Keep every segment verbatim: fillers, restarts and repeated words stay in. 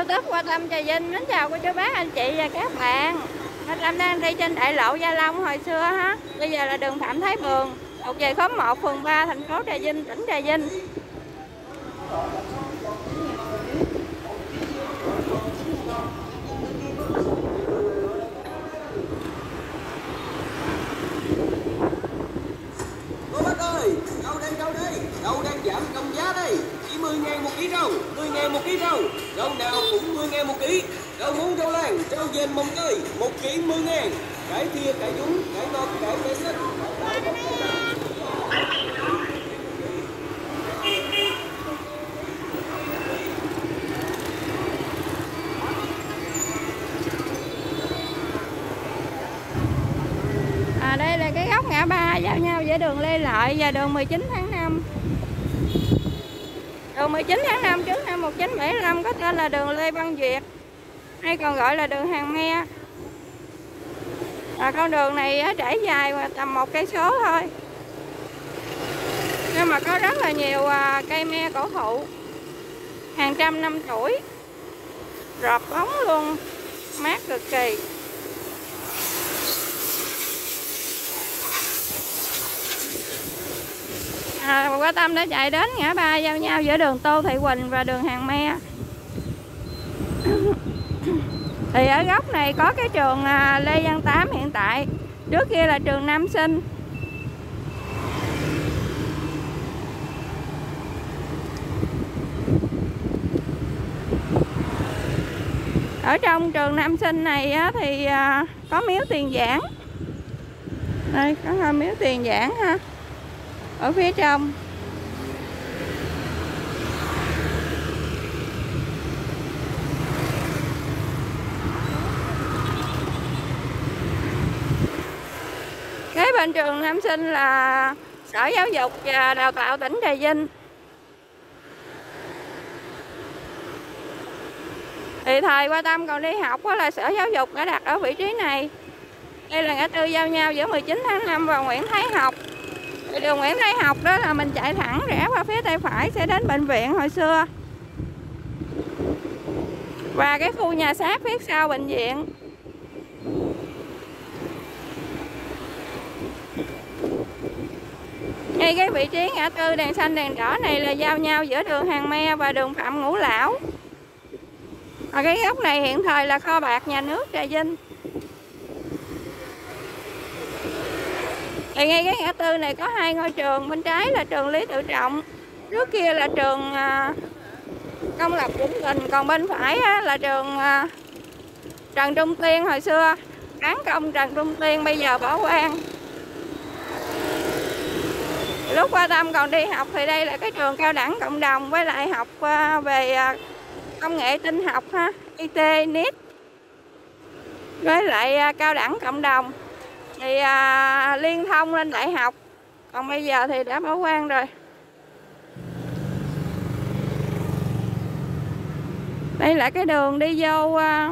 YouTube Hoa Tâm Trà Vinh. Mến chào cô chú bác anh chị và các bạn. Hoa Tâm đang đi trên đại lộ Gia Long hồi xưa ha. Bây giờ là đường Phạm Thái Bường, thuộc về khóm một phường ba thành phố Trà Vinh, tỉnh Trà Vinh. Cô bác ơi, rau đây, rau đây, rau đang giảm công giá đây. Chỉ mười ngàn một ký rau, mười ngàn một ký rau. Rau nào cũng mười ngàn một ký. Rau muống, rau lan, rau dền, mồng tơi, một ký mười ngàn. Cải thìa, cải dúng, cải ngọt, cải cây xanh. À, đây là cái góc ngã ba giao nhau giữa đường Lê Lợi và đường mười chín tháng năm. Đường mười chín tháng năm trước năm một nghìn chín trăm bảy mươi lăm có tên là đường Lê Văn Duyệt, hay còn gọi là đường Hàng Me. À, con đường này trải dài tầm một cây số thôi, nhưng mà có rất là nhiều cây me cổ thụ hàng trăm năm tuổi, rợp bóng luôn, mát cực kỳ. À, Hoa Tâm đã chạy đến ngã ba giao nhau giữa đường Tô Thị Huỳnh và đường Hàng Me. Thì ở góc này có cái trường Lê Văn Tám hiện tại, trước kia là trường Nam Sinh. Ở trong trường Nam Sinh này thì có miếu Tiền Giảng. Đây có miếu Tiền Giảng ha, ở phía trong. Kế bên trường Nam Sinh là Sở Giáo dục và Đào tạo tỉnh Trà Vinh. Thì thời Hoa Tâm còn đi học đó là Sở Giáo dục đã đặt ở vị trí này. Đây là ngã tư giao nhau giữa mười chín tháng năm và Nguyễn Thái Học. Thì đường Nguyễn Thái Học đó là mình chạy thẳng rẽ qua phía tay phải sẽ đến bệnh viện hồi xưa. Và cái khu nhà xác phía sau bệnh viện. Ngay cái vị trí ngã tư đèn xanh đèn đỏ này là giao nhau giữa đường Hàng Me và đường Phạm Ngũ Lão. Ở cái góc này hiện thời là kho bạc nhà nước Trà Vinh. Thì ngay cái ngã tư này có hai ngôi trường, bên trái là trường Lý Tự Trọng, trước kia là trường Công lập Vĩnh Bình, còn bên phải là trường Trần Trung Tiên hồi xưa, Án Công Trần Trung Tiên bây giờ bỏ hoang. Lúc Hoa Tâm còn đi học thì đây là cái trường cao đẳng cộng đồng với lại học về công nghệ tin học ha, i tê, nít với lại cao đẳng cộng đồng. Thì à, liên thông lên đại học, còn bây giờ thì đã bỏ hoang rồi. Đây là cái đường đi vô à,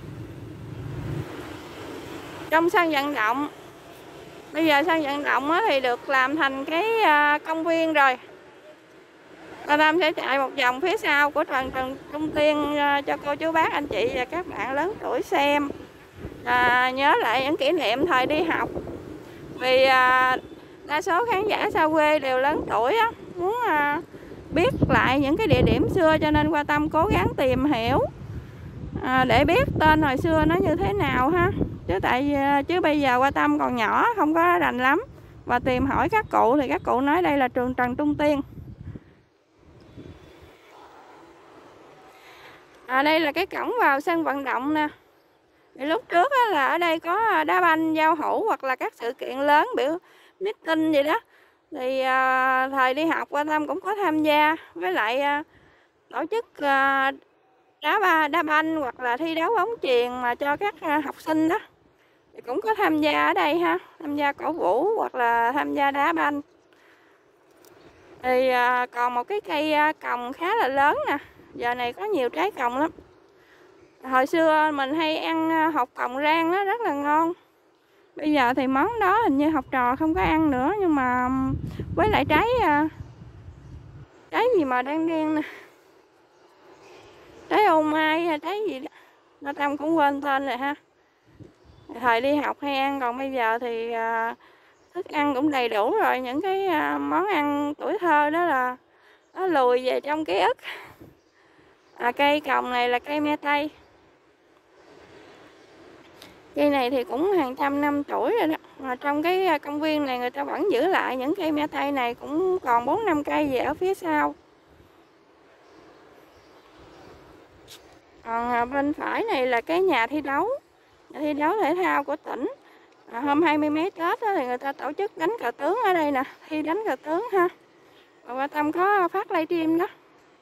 trong sân vận động. Bây giờ sân vận động á, thì được làm thành cái à, công viên rồi. Hoa Tâm sẽ chạy một vòng phía sau của Trần Trần Trung Tiên à, cho cô chú bác anh chị và các bạn lớn tuổi xem. À, nhớ lại những kỷ niệm thời đi học. Vì à, đa số khán giả xa quê đều lớn tuổi á, muốn à, biết lại những cái địa điểm xưa, cho nên Hoa Tâm cố gắng tìm hiểu à, để biết tên hồi xưa nó như thế nào ha. Chứ tại chứ bây giờ Hoa Tâm còn nhỏ không có rành lắm, và tìm hỏi các cụ thì các cụ nói đây là trường Trần Trung Tiên. À, đây là cái cổng vào sân vận động nè. Thì lúc trước á, là ở đây có đá banh, giao hữu hoặc là các sự kiện lớn, biểu meeting gì đó. Thì à, thời đi học Hoa Tâm cũng có tham gia, với lại à, tổ chức à, đá ba đá banh hoặc là thi đấu bóng chuyền mà cho các à, học sinh đó. Thì cũng có tham gia ở đây ha, tham gia cổ vũ hoặc là tham gia đá banh. Thì à, còn một cái cây à, còng khá là lớn nè. Giờ này có nhiều trái còng lắm. Hồi xưa mình hay ăn hột còng rang nó rất là ngon. Bây giờ thì món đó hình như học trò không có ăn nữa, nhưng mà với lại trái trái gì mà đen đen nè, trái trái ô mai hay trái gì đó, nó Tâm cũng quên tên rồi ha. Thời đi học hay ăn, còn bây giờ thì à, thức ăn cũng đầy đủ rồi, những cái à, món ăn tuổi thơ đó là nó lùi về trong ký ức. À, cây còng này là cây me tây. Cây này thì cũng hàng trăm năm tuổi rồi đó. Mà trong cái công viên này người ta vẫn giữ lại những cây me tây này, cũng còn bốn năm cây về ở phía sau. Còn bên phải này là cái nhà thi đấu, nhà thi đấu thể thao của tỉnh. À, hôm hai mươi mấy Tết đó, thì người ta tổ chức đánh cờ tướng ở đây nè, thi đánh cờ tướng ha. Và Tâm có phát livestream đó.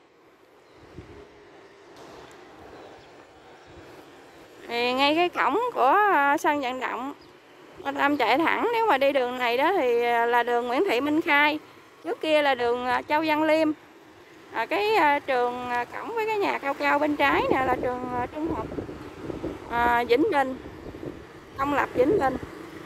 Thì ngay cái cổng của sân vận động, Tâm chạy thẳng, nếu mà đi đường này đó thì là đường Nguyễn Thị Minh Khai, trước kia là đường Châu Văn Liêm. À, cái trường cổng với cái nhà cao cao bên trái nè là trường trung học à, Vĩnh Bình, công lập Vĩnh Bình.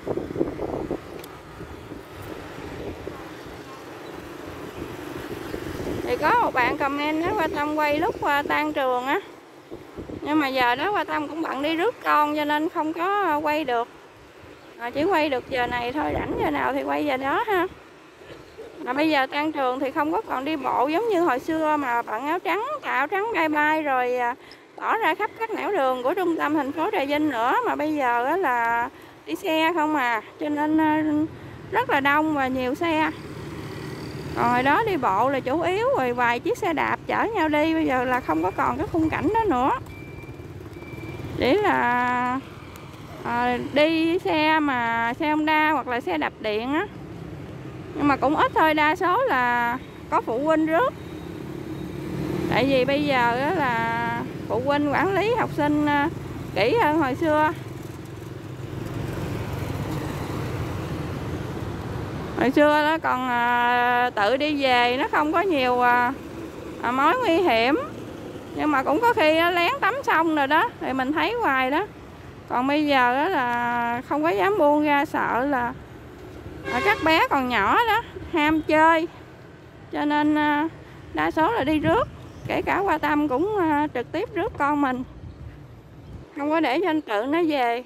Thì có một bạn comment nói qua Tâm quay lúc qua tan trường á, nhưng mà giờ đó qua Tâm cũng bận đi rước con cho nên không có quay được. À, chỉ quay được giờ này thôi, rảnh giờ nào thì quay giờ đó ha. Mà bây giờ tan trường thì không có còn đi bộ giống như hồi xưa mà bận áo trắng, áo trắng bay bay rồi tỏ ra khắp các nẻo đường của trung tâm thành phố Trà Vinh nữa, mà bây giờ là đi xe không à, cho nên rất là đông và nhiều xe. Còn hồi đó đi bộ là chủ yếu, rồi vài chiếc xe đạp chở nhau đi, bây giờ là không có còn cái khung cảnh đó nữa. Chỉ là à, đi xe mà xe Honda hoặc là xe đạp điện á, nhưng mà cũng ít thôi, đa số là có phụ huynh rước. Tại vì bây giờ đó là phụ huynh quản lý học sinh kỹ hơn hồi xưa. Hồi xưa đó còn à, tự đi về, nó không có nhiều à, à, mối nguy hiểm, nhưng mà cũng có khi nó lén tắm xong rồi đó thì mình thấy hoài đó. Còn bây giờ đó là không có dám buông ra, sợ là à, các bé còn nhỏ đó ham chơi, cho nên à, đa số là đi rước. Kể cả qua Tâm cũng à, trực tiếp rước con mình, không có để cho anh tự nó về.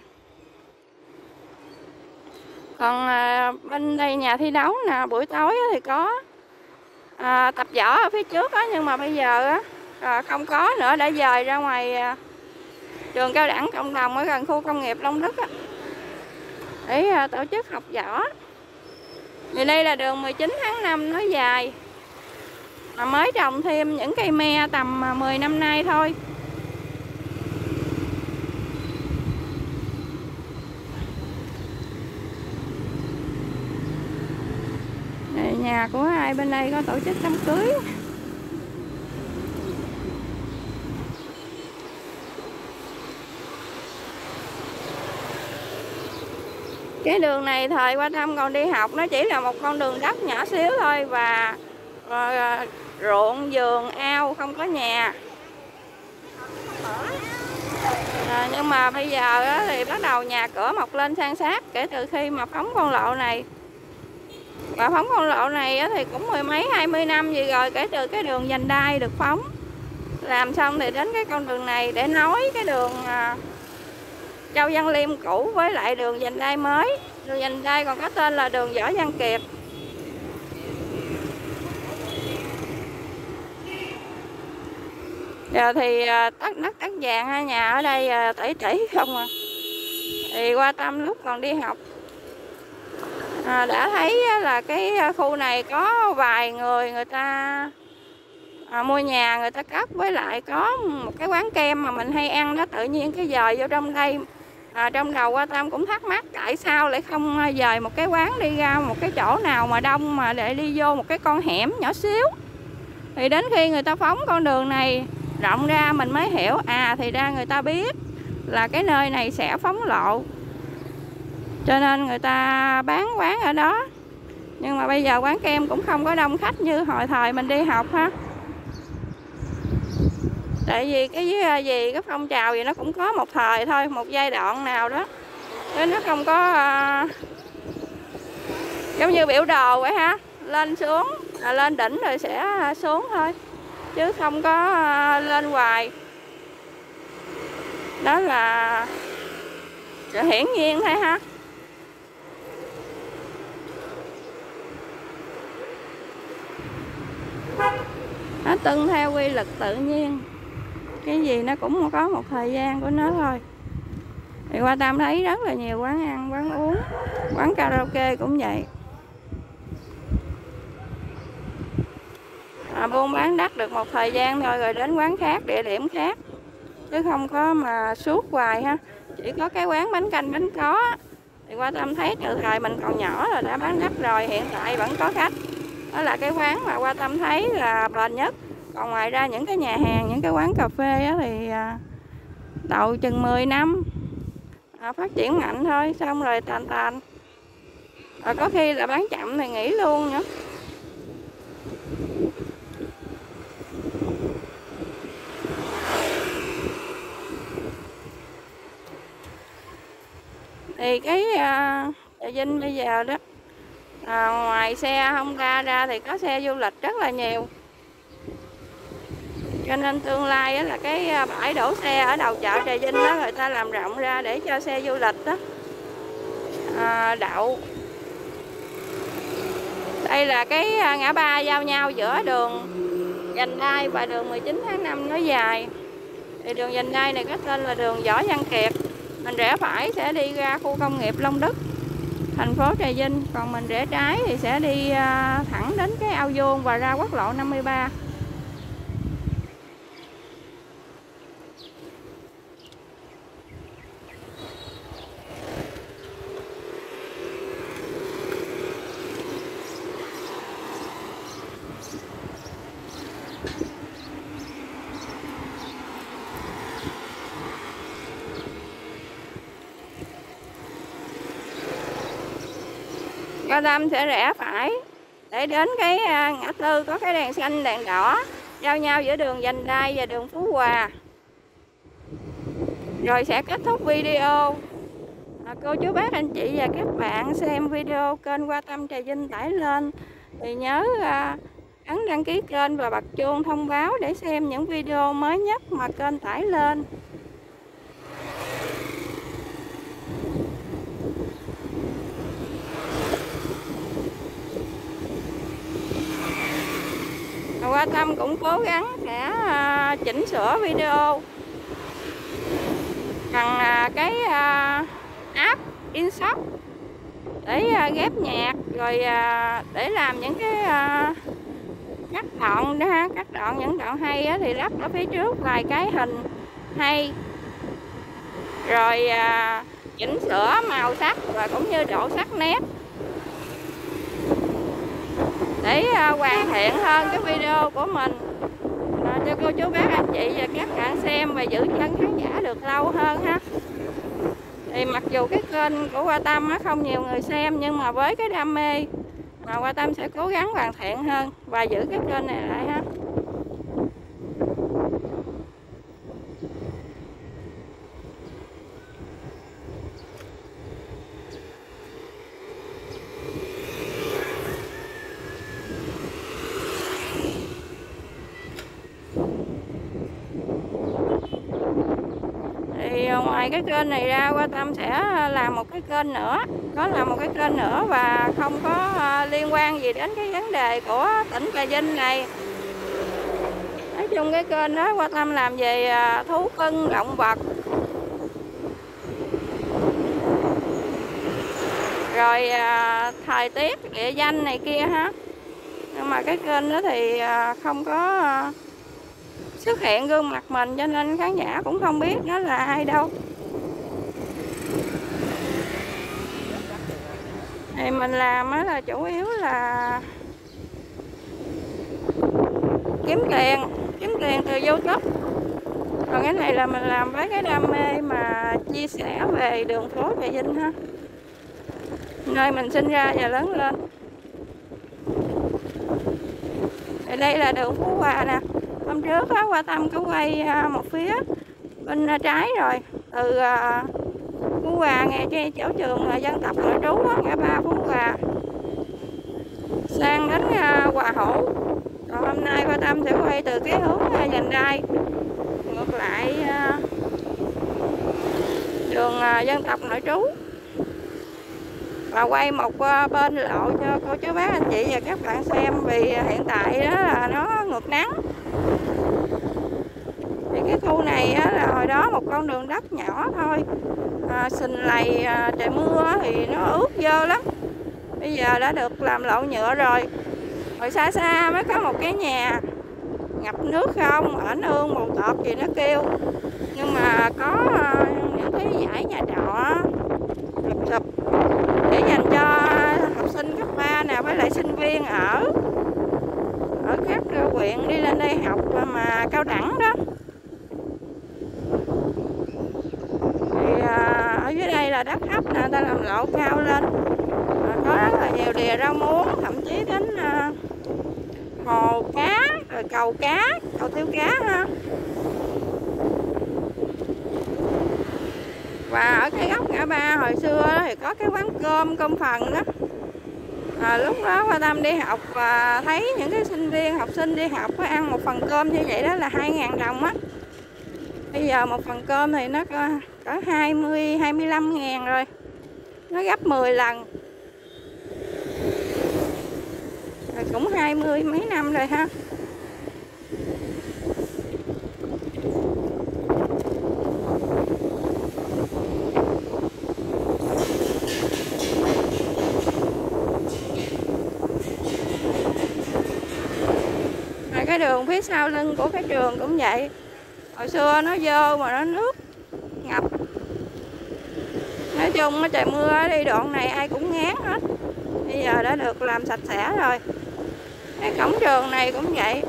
Còn à, bên đây nhà thi đấu nè, buổi tối thì có à, tập võ ở phía trước đó, nhưng mà bây giờ á, à, không có nữa, đã dời ra ngoài à, trường cao đẳng cộng đồng ở gần khu công nghiệp Long Đức á, để à, tổ chức học võ. Thì đây là đường mười chín tháng năm nó dài, mà mới trồng thêm những cây me tầm mười năm nay thôi. Đây, nhà của ai bên đây có tổ chức đám cưới. Cái đường này thời qua Tâm còn đi học, nó chỉ là một con đường đất nhỏ xíu thôi, và uh, ruộng, vườn, ao, không có nhà. À, nhưng mà bây giờ á, thì bắt đầu nhà cửa mọc lên san sát kể từ khi mà phóng con lộ này. Và phóng con lộ này á, thì cũng mười mấy hai mươi năm gì rồi, kể từ cái đường vành đai được phóng. Làm xong thì đến cái con đường này để nối cái đường uh, Châu Văn Liêm cũ với lại đường vành đai mới. Đường vành đai còn có tên là đường Võ Văn Kiệt. Giờ thì tất đất tất vàng ha, nhà ở đây tỉ tỉ không à. Thì qua Tâm lúc còn đi học à, đã thấy là cái khu này có vài người người ta à, mua nhà người ta cất, với lại có một cái quán kem mà mình hay ăn đó, tự nhiên cái dời vô trong đây. À, trong đầu qua Tâm cũng thắc mắc tại sao lại không dời một cái quán đi ra một cái chỗ nào mà đông, mà để đi vô một cái con hẻm nhỏ xíu. Thì đến khi người ta phóng con đường này rộng ra mình mới hiểu, à thì ra người ta biết là cái nơi này sẽ phóng lộ, cho nên người ta bán quán ở đó. Nhưng mà bây giờ quán kem cũng không có đông khách như hồi thời mình đi học ha. Tại vì cái gì cái phong trào gì nó cũng có một thời thôi, một giai đoạn nào đó, nên nó không có uh, giống như biểu đồ vậy ha, lên xuống, à, lên đỉnh rồi sẽ xuống thôi, chứ không có uh, lên hoài. Đó là sự hiển nhiên thôi ha. Nó tuân theo quy luật tự nhiên, cái gì nó cũng có một thời gian của nó thôi. Thì qua Tam thấy rất là nhiều quán ăn, quán uống, quán karaoke cũng vậy. À, buôn bán đắt được một thời gian thôi rồi đến quán khác, địa điểm khác, chứ không có mà suốt hoài ha. Chỉ có cái quán bánh canh bánh có thì qua Tâm thấy từ thời mình còn nhỏ là đã bán đắt rồi, hiện tại vẫn có khách. Đó là cái quán mà qua Tâm thấy là bền nhất. Còn ngoài ra những cái nhà hàng, những cái quán cà phê á, thì đầu chừng mười năm à, phát triển mạnh thôi, xong rồi tàn tàn. Rồi có khi là bán chậm thì nghỉ luôn nữa. Thì cái uh, Trà Vinh bây giờ đó, à, ngoài xe Honda ra thì có xe du lịch rất là nhiều. Cho nên tương lai đó là cái bãi đổ xe ở đầu chợ Trà Vinh đó, người ta làm rộng ra để cho xe du lịch đó à, đậu. Đây là cái ngã ba giao nhau giữa đường Vành Đai và đường mười chín tháng năm nó dài. Thì đường Vành Đai này có tên là đường Võ Văn Kiệt. Mình rẽ phải sẽ đi ra khu công nghiệp Long Đức, thành phố Trà Vinh. Còn mình rẽ trái thì sẽ đi thẳng đến cái ao vuông và ra quốc lộ năm mươi ba. Qua Tâm sẽ rẽ phải để đến cái ngã tư có cái đèn xanh đèn đỏ giao nhau giữa đường Vành Đai và đường Phú Hòa. Rồi sẽ kết thúc video. À, cô chú bác anh chị và các bạn xem video kênh Qua Tâm Trà Vinh tải lên thì nhớ à, ấn đăng ký kênh và bật chuông thông báo để xem những video mới nhất mà kênh tải lên. Qua Tâm cũng cố gắng sẽ uh, chỉnh sửa video bằng uh, cái uh, app InShot để uh, ghép nhạc, rồi uh, để làm những cái uh, cắt đoạn đó ha, cắt đoạn những đoạn hay á, thì lắp ở phía trước vài cái hình hay, rồi uh, chỉnh sửa màu sắc và cũng như độ sắc nét để uh, hoàn thiện hơn cái video của mình à, cho cô chú bác anh chị và các bạn xem và giữ chân khán giả được lâu hơn ha. Thì mặc dù cái kênh của Qua Tâm á, không nhiều người xem, nhưng mà với cái đam mê mà Qua Tâm sẽ cố gắng hoàn thiện hơn và giữ cái kênh này lại ha. Thì ngoài cái kênh này ra, Qua Tâm sẽ làm một cái kênh nữa, có làm một cái kênh nữa và không có liên quan gì đến cái vấn đề của tỉnh Trà Vinh này. Nói chung cái kênh đó Qua Tâm làm về thú cưng, động vật, rồi thời tiết, địa danh này kia ha. Nhưng mà cái kênh đó thì không có xuất hiện gương mặt mình, cho nên khán giả cũng không biết nó là ai đâu. Thì mình làm á là chủ yếu là kiếm tiền, kiếm tiền từ YouTube. Còn cái này là mình làm với cái đam mê mà chia sẻ về đường phố Trà Vinh ha, nơi mình sinh ra và lớn lên. Thì đây là đường Phú Hòa nè. Hôm trước đó, Qua Tâm có quay một phía bên trái rồi, từ Phú Hòa nghe cái chỗ trường dân tộc nội trú đó, ngã ba Phú Hòa sang đến Hòa Hổ. Còn hôm nay Qua Tâm sẽ quay từ cái hướng Vành Đai ngược lại trường dân tộc nội trú, và quay một bên lộ cho cô chú bác anh chị và các bạn xem, vì hiện tại đó là nó ngược nắng. Thì cái khu này á, là hồi đó một con đường đất nhỏ thôi, à, sình lầy, à, trời mưa thì nó ướt dơ lắm. Bây giờ đã được làm lộ nhựa rồi. Rồi xa xa mới có một cái nhà ngập nước không, ảnh ương màu tọt gì nó kêu. Nhưng mà có uh, những cái dãy nhà trọ lụp xụp để dành cho học sinh cấp ba nè, với lại sinh viên ở ở các huyện đi lên đây học mà cao đẳng đó. Thì uh, ở dưới đây là đất thấp nè, người ta làm lộ cao lên, uh, có rất là nhiều đìa rau muống, thậm chí đến uh, hồ cá, rồi cầu cá, cầu tiêu cá ha. Và ở cái góc ngã ba hồi xưa đó, thì có cái quán cơm, cơm phần đó. À, lúc đó Hoa Tâm đi học và thấy những cái sinh viên, học sinh đi học có ăn một phần cơm như vậy đó là hai ngàn đồng á. Bây giờ một phần cơm thì nó có, có hai mươi, hai mươi lăm ngàn rồi. Nó gấp mười lần. Rồi cũng hai mươi mấy năm rồi ha. Cái đường phía sau lưng của cái trường cũng vậy. Hồi xưa nó dơ mà nó nước ngập. Nói chung trời mưa đi đoạn này ai cũng ngán hết. Bây giờ đã được làm sạch sẽ rồi. Cái cổng trường này cũng vậy.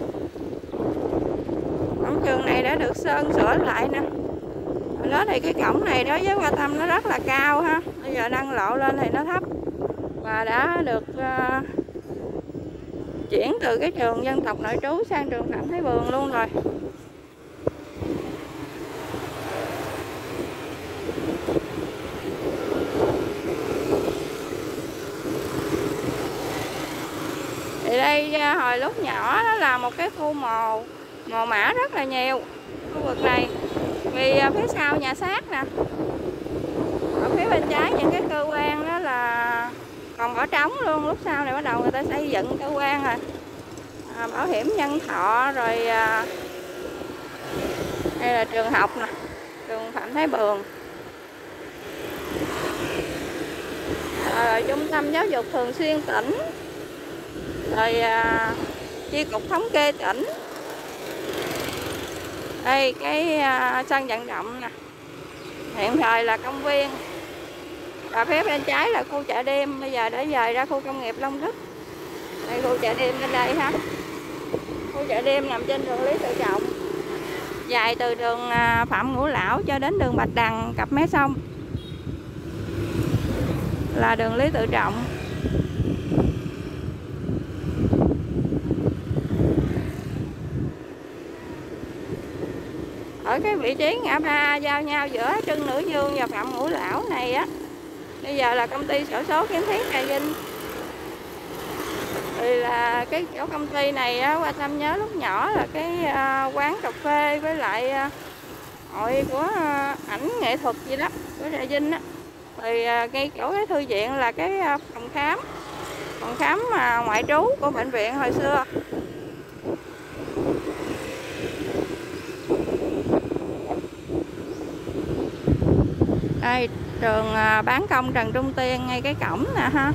Cổng trường này đã được sơn sửa lại nè. Hồi đó thì cái cổng này đối với Hoa Tâm nó rất là cao ha. Bây giờ nâng lộ lên thì nó thấp. Và đã được uh, chuyển từ cái trường dân tộc nội trú sang trường Phạm Thái Bường luôn rồi. Thì đây hồi lúc nhỏ đó là một cái khu mồ, mồ mã rất là nhiều khu vực này. Vì phía sau nhà xác nè, ở phía bên trái những cái cơ quan đó là còn bỏ trống luôn. Lúc sau này bắt đầu người ta xây dựng cơ quan rồi, à, bảo hiểm nhân thọ rồi. À, đây là trường học nè, trường Phạm Thái Bường, à, trung tâm giáo dục thường xuyên tỉnh, rồi à, chi cục thống kê tỉnh. Đây cái à, sân vận động nè, hiện thời là công viên. Và phía bên trái là khu chợ đêm, bây giờ đã dời ra khu công nghiệp Long Đức. Đây khu chợ đêm bên đây ha. Khu chợ đêm nằm trên đường Lý Tự Trọng, dài từ đường Phạm Ngũ Lão cho đến đường Bạch Đằng cặp mé sông là đường Lý Tự Trọng. Ở cái vị trí ngã ba giao nhau giữa Trưng Nữ Dương và Phạm Ngũ Lão này á, bây giờ là công ty xổ số Kiến Thiết Trà Vinh. Thì là cái chỗ công ty này á, Hoa Tâm nhớ lúc nhỏ là cái uh, quán cà phê với lại uh, hội của uh, ảnh nghệ thuật gì đó của Trà Vinh á. Thì uh, ngay chỗ cái thư viện là cái uh, phòng khám, phòng khám uh, ngoại trú của bệnh viện hồi xưa. Đây trường uh, bán công Trần Trung Tiên ngay cái cổng nè ha.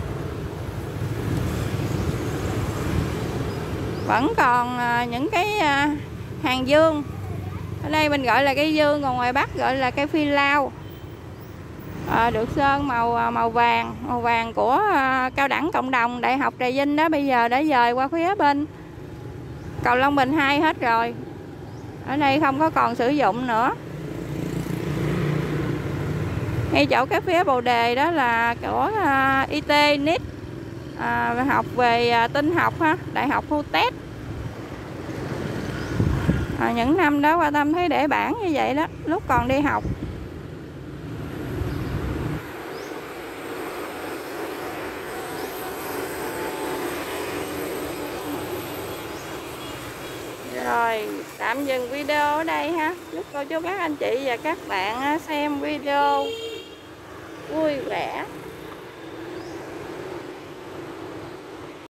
Vẫn còn những cái hàng dương. Ở đây mình gọi là cây dương, còn ngoài Bắc gọi là cây phi lao. À, được sơn màu màu vàng, màu vàng của cao đẳng cộng đồng Đại học Trà Vinh đó, bây giờ đã dời qua phía bên cầu Long Bình hai hết rồi. Ở đây không có còn sử dụng nữa. Ngay chỗ cái phía bồ đề đó là của uh, i tê en i tê, à, học về uh, tinh học ha, Đại học Hu Tét. À, những năm đó Hoa Tâm thấy để bảng như vậy đó lúc còn đi học. Rồi tạm dừng video ở đây ha. Chúc cô chú các anh chị và các bạn xem video vui vẻ.